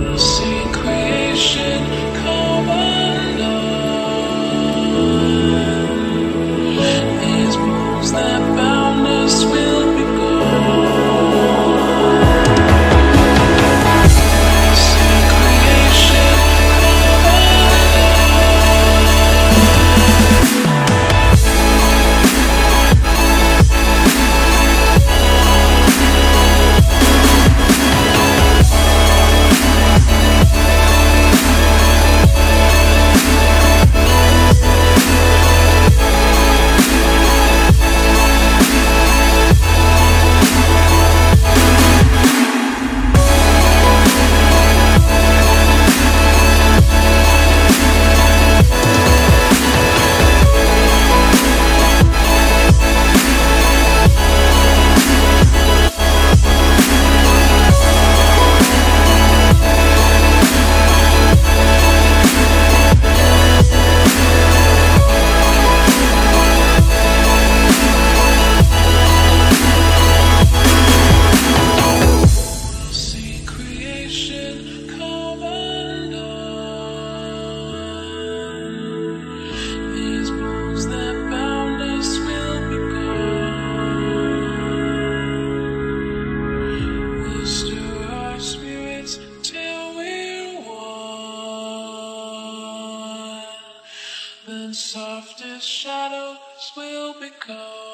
We'll see creation come undone. These bonds that bound us will be gone. We'll see creation come then softest shadows will become.